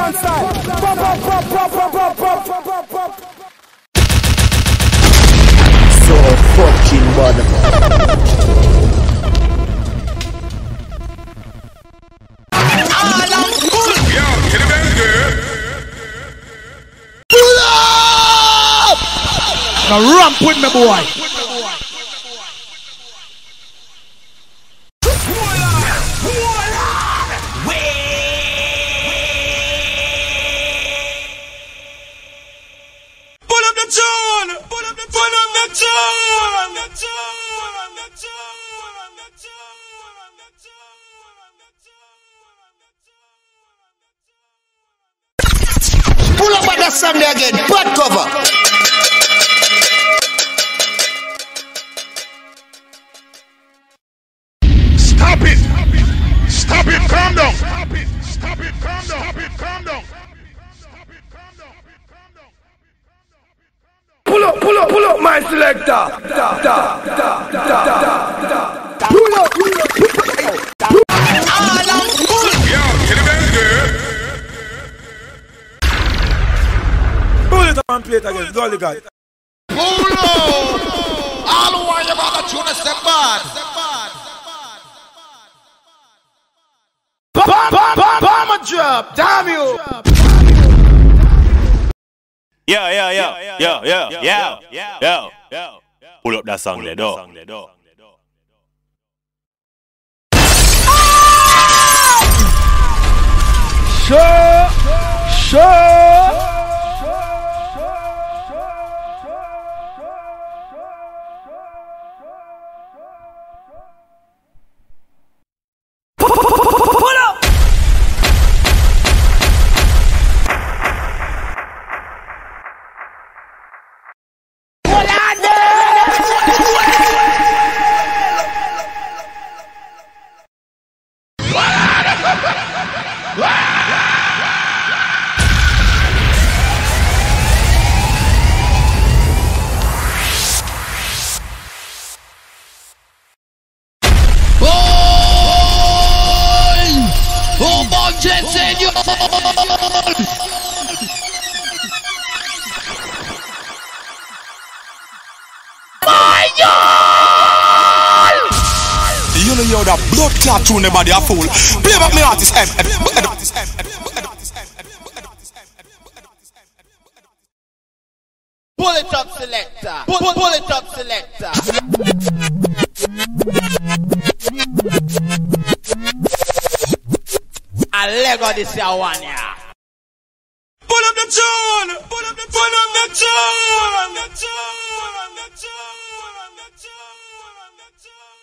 Babylon style. Pop, pop, pop, pop, pop, pop, pop, pop, pop. So fucking bad. Pull up! Now ramp with me, boy. Pull up at that Sunday again, bad cover. Stop it! Stop it! Calm down! Stop it! Stop it! Calm down! Stop it! Calm down! Stop it! Calm down! Pull up, my selector. Pull up. Pull it up and play it again. Go the guy. Pull up! All who are you about to tune a step bad. Bomb a drop. Damn you. Yeah. Pull up that song there, dog. Sure. You know you're that blood clot tune the body a fool. Play back me artist Pull it up, selector. Pull it up, selector. A Lego this year one, yeah. Pull up the tune. Pull up the tune.